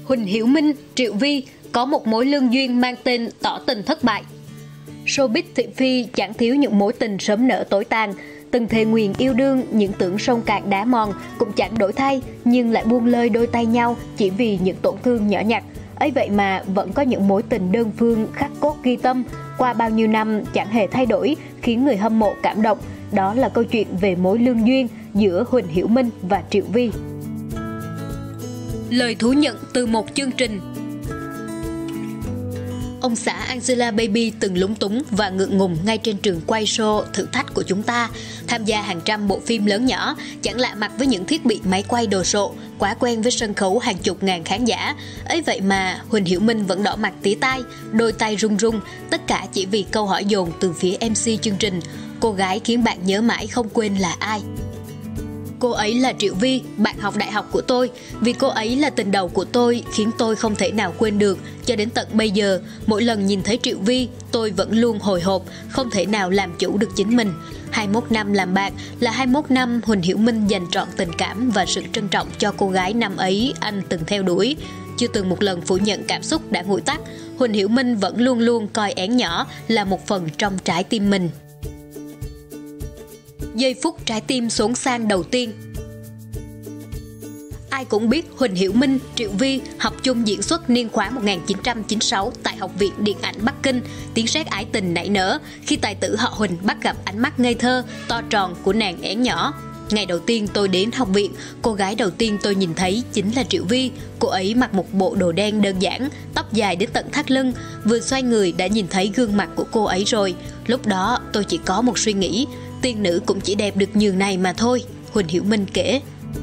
Huỳnh Hiểu Minh, Triệu Vi có một mối lương duyên mang tên tỏ tình thất bại. Showbiz thị phi chẳng thiếu những mối tình sớm nở tối tàn, từng thề nguyền yêu đương, những tưởng sông cạn đá mòn cũng chẳng đổi thay, nhưng lại buông lơi đôi tay nhau chỉ vì những tổn thương nhỏ nhặt. Ấy vậy mà vẫn có những mối tình đơn phương khắc cốt ghi tâm, qua bao nhiêu năm chẳng hề thay đổi, khiến người hâm mộ cảm động. Đó là câu chuyện về mối lương duyên giữa Huỳnh Hiểu Minh và Triệu Vi. Lời thú nhận từ một chương trình. Ông xã Angela Baby từng lúng túng và ngượng ngùng ngay trên trường quay show thử thách của chúng ta. Tham gia hàng trăm bộ phim lớn nhỏ, chẳng lạ mặt với những thiết bị máy quay đồ sộ, quá quen với sân khấu hàng chục ngàn khán giả. Ấy vậy mà Huỳnh Hiểu Minh vẫn đỏ mặt tía tai, đôi tay run run, tất cả chỉ vì câu hỏi dồn từ phía MC chương trình. Cô gái khiến bạn nhớ mãi không quên là ai? Cô ấy là Triệu Vi, bạn học đại học của tôi. Vì cô ấy là tình đầu của tôi, khiến tôi không thể nào quên được. Cho đến tận bây giờ, mỗi lần nhìn thấy Triệu Vi, tôi vẫn luôn hồi hộp, không thể nào làm chủ được chính mình. 21 năm làm bạn là 21 năm Huỳnh Hiểu Minh dành trọn tình cảm và sự trân trọng cho cô gái năm ấy anh từng theo đuổi. Chưa từng một lần phủ nhận cảm xúc đã nguội tắt, Huỳnh Hiểu Minh vẫn luôn luôn coi én nhỏ là một phần trong trái tim mình. Giây phút trái tim xốn xang đầu tiên. Ai cũng biết Huỳnh Hiểu Minh, Triệu Vi học chung diễn xuất niên khóa 1996 tại Học viện Điện ảnh Bắc Kinh. Tiếng sét ái tình nảy nở khi tài tử họ Huỳnh bắt gặp ánh mắt ngây thơ, to tròn của nàng én nhỏ. Ngày đầu tiên tôi đến học viện, cô gái đầu tiên tôi nhìn thấy chính là Triệu Vi. Cô ấy mặc một bộ đồ đen đơn giản, tóc dài đến tận thắt lưng. Vừa xoay người đã nhìn thấy gương mặt của cô ấy rồi. Lúc đó tôi chỉ có một suy nghĩ, tiên nữ cũng chỉ đẹp được nhường này mà thôi, Huỳnh Hiểu Minh kể.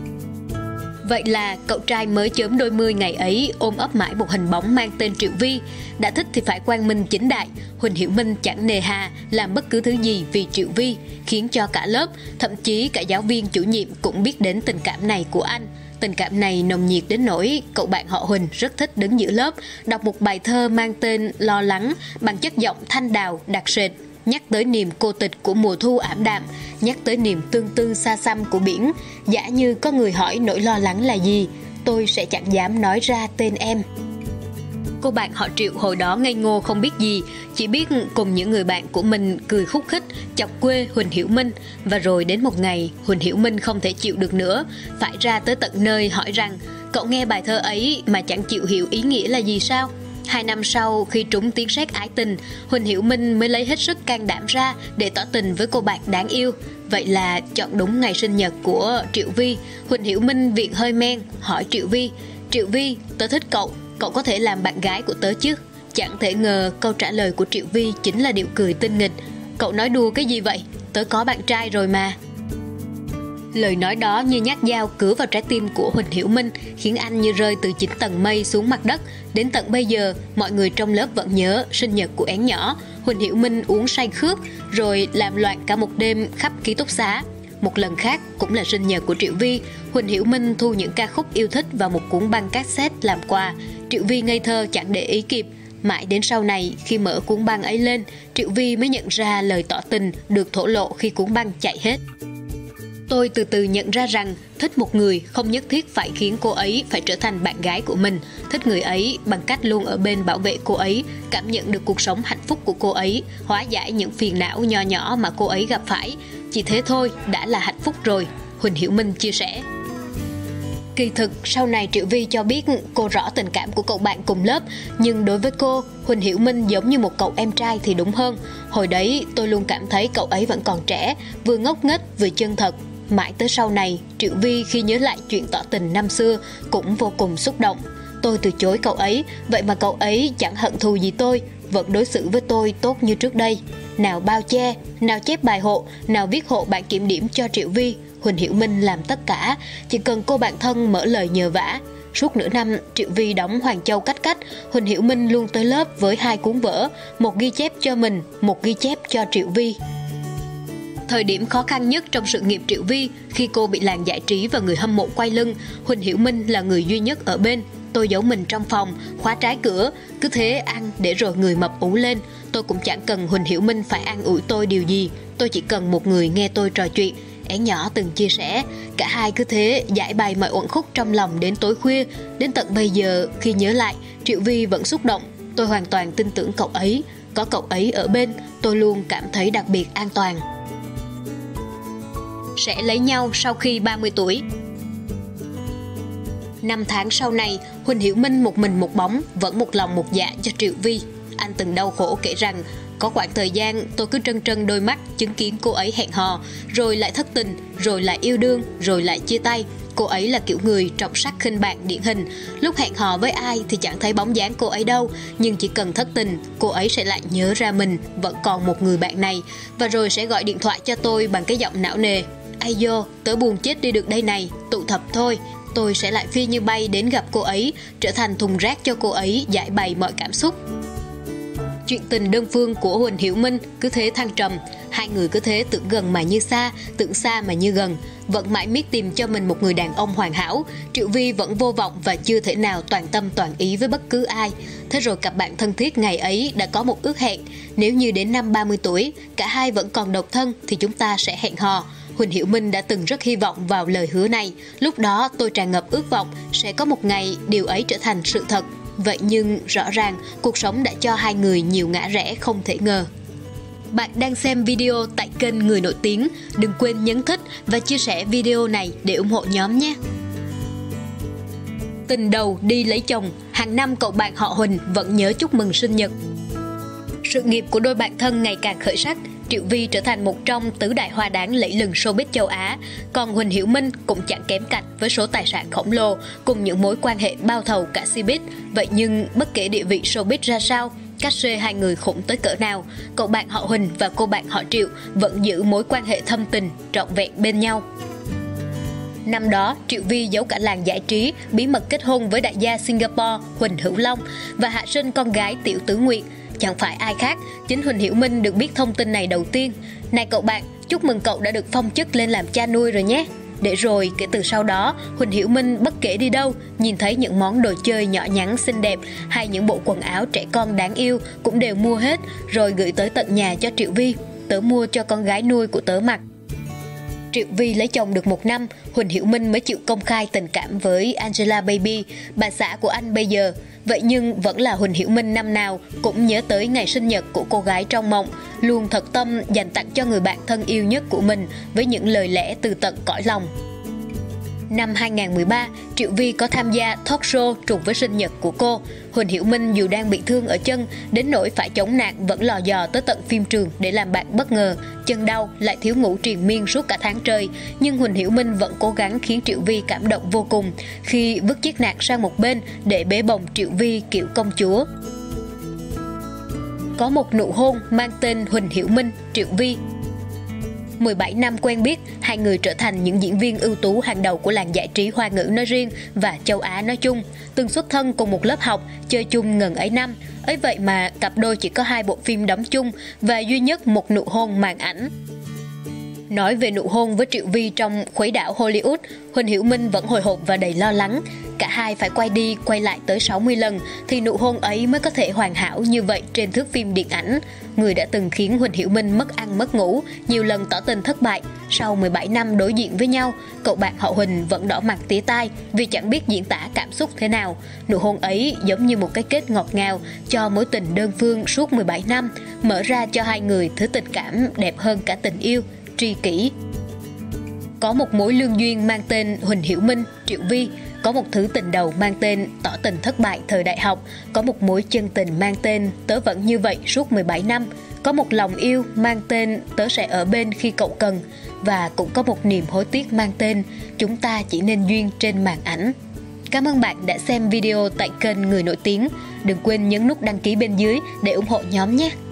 Vậy là cậu trai mới chớm đôi mươi ngày ấy ôm ấp mãi một hình bóng mang tên Triệu Vi. Đã thích thì phải quang minh chính đại. Huỳnh Hiểu Minh chẳng nề hà làm bất cứ thứ gì vì Triệu Vi, khiến cho cả lớp, thậm chí cả giáo viên chủ nhiệm cũng biết đến tình cảm này của anh. Tình cảm này nồng nhiệt đến nỗi cậu bạn họ Huỳnh rất thích đứng giữa lớp, đọc một bài thơ mang tên Lo Lắng bằng chất giọng thanh đào đặc sệt. Nhắc tới niềm cô tịch của mùa thu ảm đạm, nhắc tới niềm tương tư xa xăm của biển. Giả như có người hỏi nỗi lo lắng là gì, tôi sẽ chẳng dám nói ra tên em. Cô bạn họ Triệu hồi đó ngây ngô không biết gì, chỉ biết cùng những người bạn của mình cười khúc khích, chọc quê Huỳnh Hiểu Minh. Và rồi đến một ngày, Huỳnh Hiểu Minh không thể chịu được nữa, phải ra tới tận nơi hỏi rằng, cậu nghe bài thơ ấy mà chẳng chịu hiểu ý nghĩa là gì sao? 2 năm sau, khi trúng tiếng sét ái tình, Huỳnh Hiểu Minh mới lấy hết sức can đảm ra để tỏ tình với cô bạn đáng yêu. Vậy là chọn đúng ngày sinh nhật của Triệu Vi, Huỳnh Hiểu Minh viện hơi men, hỏi Triệu Vi, Triệu Vi, tớ thích cậu, cậu có thể làm bạn gái của tớ chứ? Chẳng thể ngờ câu trả lời của Triệu Vi chính là điệu cười tinh nghịch. Cậu nói đùa cái gì vậy? Tớ có bạn trai rồi mà. Lời nói đó như nhát dao cứa vào trái tim của Huỳnh Hiểu Minh, khiến anh như rơi từ 9 tầng mây xuống mặt đất. Đến tận bây giờ, mọi người trong lớp vẫn nhớ sinh nhật của én nhỏ. Huỳnh Hiểu Minh uống say khướt, rồi làm loạn cả một đêm khắp ký túc xá. Một lần khác cũng là sinh nhật của Triệu Vi, Huỳnh Hiểu Minh thu những ca khúc yêu thích vào một cuốn băng cassette làm quà. Triệu Vi ngây thơ chẳng để ý kịp. Mãi đến sau này, khi mở cuốn băng ấy lên, Triệu Vi mới nhận ra lời tỏ tình được thổ lộ khi cuốn băng chạy hết. Tôi từ từ nhận ra rằng thích một người không nhất thiết phải khiến cô ấy phải trở thành bạn gái của mình. Thích người ấy bằng cách luôn ở bên bảo vệ cô ấy, cảm nhận được cuộc sống hạnh phúc của cô ấy, hóa giải những phiền não nho nhỏ mà cô ấy gặp phải. Chỉ thế thôi đã là hạnh phúc rồi, Huỳnh Hiểu Minh chia sẻ. Kỳ thực, sau này Triệu Vi cho biết cô rõ tình cảm của cậu bạn cùng lớp, nhưng đối với cô, Huỳnh Hiểu Minh giống như một cậu em trai thì đúng hơn. Hồi đấy, tôi luôn cảm thấy cậu ấy vẫn còn trẻ, vừa ngốc nghếch vừa chân thật. Mãi tới sau này, Triệu Vi khi nhớ lại chuyện tỏ tình năm xưa cũng vô cùng xúc động. Tôi từ chối cậu ấy, vậy mà cậu ấy chẳng hận thù gì tôi, vẫn đối xử với tôi tốt như trước đây. Nào bao che, nào chép bài hộ, nào viết hộ bản kiểm điểm cho Triệu Vi, Huỳnh Hiểu Minh làm tất cả, chỉ cần cô bạn thân mở lời nhờ vả. Suốt nửa năm, Triệu Vi đóng Hoàng Châu Cách Cách, Huỳnh Hiểu Minh luôn tới lớp với 2 cuốn vở, một ghi chép cho mình, một ghi chép cho Triệu Vi. Thời điểm khó khăn nhất trong sự nghiệp Triệu Vi, khi cô bị làng giải trí và người hâm mộ quay lưng, Huỳnh Hiểu Minh là người duy nhất ở bên. Tôi giấu mình trong phòng, khóa trái cửa, cứ thế ăn để rồi người mập ú lên. Tôi cũng chẳng cần Huỳnh Hiểu Minh phải an ủi tôi điều gì, tôi chỉ cần một người nghe tôi trò chuyện. Én nhỏ từng chia sẻ, cả hai cứ thế giải bày mọi uẩn khúc trong lòng đến tối khuya. Đến tận bây giờ, khi nhớ lại, Triệu Vi vẫn xúc động. Tôi hoàn toàn tin tưởng cậu ấy. Có cậu ấy ở bên, tôi luôn cảm thấy đặc biệt an toàn. Sẽ lấy nhau sau khi 30 tuổi. 5 tháng sau này, Huỳnh Hiểu Minh một mình một bóng, vẫn một lòng một dạ cho Triệu Vi. Anh từng đau khổ kể rằng, có khoảng thời gian tôi cứ trân trân đôi mắt chứng kiến cô ấy hẹn hò, rồi lại thất tình, rồi lại yêu đương, rồi lại chia tay. Cô ấy là kiểu người trọng sắc khinh bạc điển hình. Lúc hẹn hò với ai thì chẳng thấy bóng dáng cô ấy đâu, nhưng chỉ cần thất tình, cô ấy sẽ lại nhớ ra mình vẫn còn một người bạn này, và rồi sẽ gọi điện thoại cho tôi bằng cái giọng não nề. Ai dô, tớ buồn chết đi được đây này, tụ tập thôi. Tôi sẽ lại phi như bay đến gặp cô ấy, trở thành thùng rác cho cô ấy giải bày mọi cảm xúc. Chuyện tình đơn phương của Huỳnh Hiểu Minh cứ thế thăng trầm. Hai người cứ thế tưởng gần mà như xa, tưởng xa mà như gần. Vẫn mãi miết tìm cho mình một người đàn ông hoàn hảo. Triệu Vi vẫn vô vọng và chưa thể nào toàn tâm toàn ý với bất cứ ai. Thế rồi cặp bạn thân thiết ngày ấy đã có một ước hẹn. Nếu như đến năm 30 tuổi, cả hai vẫn còn độc thân thì chúng ta sẽ hẹn hò. Huỳnh Hiểu Minh đã từng rất hy vọng vào lời hứa này. Lúc đó tôi tràn ngập ước vọng sẽ có một ngày điều ấy trở thành sự thật. Vậy nhưng rõ ràng cuộc sống đã cho hai người nhiều ngã rẽ không thể ngờ. Bạn đang xem video tại kênh Người Nổi Tiếng. Đừng quên nhấn thích và chia sẻ video này để ủng hộ nhóm nhé. Tình đầu đi lấy chồng, hàng năm cậu bạn họ Huỳnh vẫn nhớ chúc mừng sinh nhật. Sự nghiệp của đôi bạn thân ngày càng khởi sắc. Triệu Vi trở thành một trong tứ đại hoa đáng lẫy lừng showbiz châu Á, còn Huỳnh Hiểu Minh cũng chẳng kém cạnh với số tài sản khổng lồ cùng những mối quan hệ bao thầu cả showbiz. Vậy nhưng bất kể địa vị showbiz ra sao, cát xê hai người khủng tới cỡ nào, cậu bạn họ Huỳnh và cô bạn họ Triệu vẫn giữ mối quan hệ thâm tình trọn vẹn bên nhau. Năm đó, Triệu Vi giấu cả làng giải trí bí mật kết hôn với đại gia Singapore Huỳnh Hữu Long và hạ sinh con gái Tiểu Tứ Nguyệt. Chẳng phải ai khác, chính Huỳnh Hiểu Minh được biết thông tin này đầu tiên. Này cậu bạn, chúc mừng cậu đã được phong chức lên làm cha nuôi rồi nhé. Để rồi, kể từ sau đó, Huỳnh Hiểu Minh bất kể đi đâu, nhìn thấy những món đồ chơi nhỏ nhắn xinh đẹp hay những bộ quần áo trẻ con đáng yêu cũng đều mua hết, rồi gửi tới tận nhà cho Triệu Vi. Tớ mua cho con gái nuôi của tớ mặc. Triệu Vi lấy chồng được 1 năm, Huỳnh Hiểu Minh mới chịu công khai tình cảm với Angela Baby, bà xã của anh bây giờ. Vậy nhưng vẫn là Huỳnh Hiểu Minh năm nào cũng nhớ tới ngày sinh nhật của cô gái trong mộng, luôn thật tâm dành tặng cho người bạn thân yêu nhất của mình với những lời lẽ từ tận cõi lòng. Năm 2013, Triệu Vi có tham gia talk show trùng với sinh nhật của cô. Huỳnh Hiểu Minh dù đang bị thương ở chân, đến nỗi phải chống nạn vẫn lò dò tới tận phim trường để làm bạn bất ngờ. Chân đau, lại thiếu ngủ triền miên suốt cả tháng trời. Nhưng Huỳnh Hiểu Minh vẫn cố gắng khiến Triệu Vi cảm động vô cùng khi vứt chiếc nạn sang một bên để bế bồng Triệu Vi kiểu công chúa. Có một nụ hôn mang tên Huỳnh Hiểu Minh, Triệu Vi. 17 năm quen biết, hai người trở thành những diễn viên ưu tú hàng đầu của làng giải trí Hoa ngữ nói riêng và châu Á nói chung. Từng xuất thân cùng một lớp học, chơi chung ngần ấy năm. Ấy vậy mà cặp đôi chỉ có 2 bộ phim đóng chung và duy nhất một nụ hôn màn ảnh. Nói về nụ hôn với Triệu Vi trong khuấy đảo Hollywood, Huỳnh Hiểu Minh vẫn hồi hộp và đầy lo lắng. Cả hai phải quay đi quay lại tới 60 lần thì nụ hôn ấy mới có thể hoàn hảo như vậy trên thước phim điện ảnh. Người đã từng khiến Huỳnh Hiểu Minh mất ăn mất ngủ, nhiều lần tỏ tình thất bại. Sau 17 năm đối diện với nhau, cậu bạn họ Huỳnh vẫn đỏ mặt tía tai vì chẳng biết diễn tả cảm xúc thế nào. Nụ hôn ấy giống như một cái kết ngọt ngào cho mối tình đơn phương suốt 17 năm, mở ra cho hai người thứ tình cảm đẹp hơn cả tình yêu, tri kỷ. Có một mối lương duyên mang tên Huỳnh Hiểu Minh, Triệu Vi. Có một thứ tình đầu mang tên tỏ tình thất bại thời đại học. Có một mối chân tình mang tên tớ vẫn như vậy suốt 17 năm. Có một lòng yêu mang tên tớ sẽ ở bên khi cậu cần. Và cũng có một niềm hối tiếc mang tên chúng ta chỉ nên duyên trên màn ảnh. Cảm ơn bạn đã xem video tại kênh Người Nổi Tiếng. Đừng quên nhấn nút đăng ký bên dưới để ủng hộ nhóm nhé.